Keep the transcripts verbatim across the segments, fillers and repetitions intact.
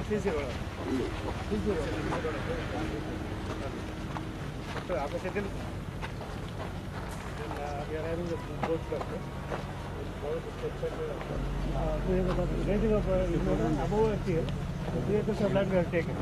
So after second, then uh, we are having the board cluster. Uh, so we have a rating of uh, you know, above a tier. So three acres of land we have taken.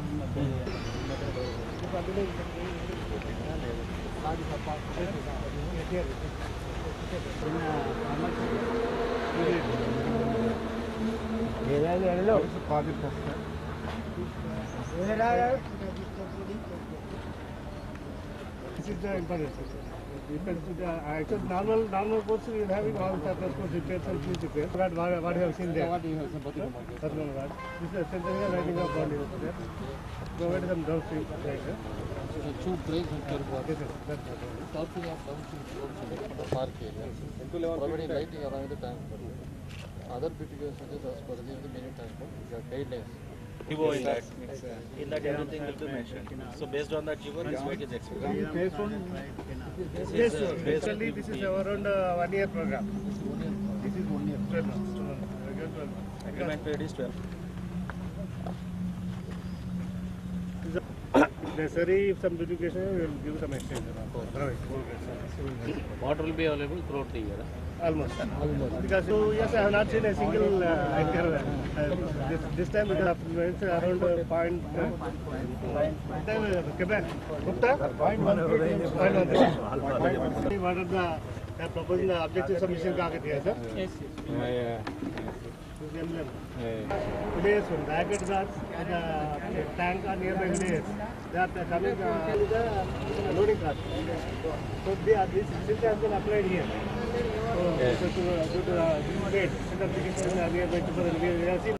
This is the important. Actually, normal normal course we are having all the plus course repairs and fees repairs. What what what you have seen there? What you have seen? That's one what. This is essentially lighting up body there. Provide some downstream like that. So two breaks and two bars. Yes, that's what. Stopping of downstream slopes in the park area. Providing lighting around the tank. Other mitigations as per the mini tank. Guidelines. In that, in that everything will be mentioned. So based on that, Jivan, this weight is expected. Based on yes, basically this is around uh, one year program. This is one year. twelve months. Agreement period is twelve. Necessary, if some education, we will give some exchange. Water will be available throughout the year. Almost. Almost. Because so yes, I have not seen a single uh, anchor. Uh, this, this time it is around uh, point. Uh, then uh, Quebec. Gupta. Point one. Point one. What are the uh, proposing the objective submission? Yes. Yes. Yeah. Village from racket guards and the tank are nearby village. They are coming uh, to the loading cars. So they are, this since has been applied here. So, yes. So to, to, to uh, this grade, certification are nearby to the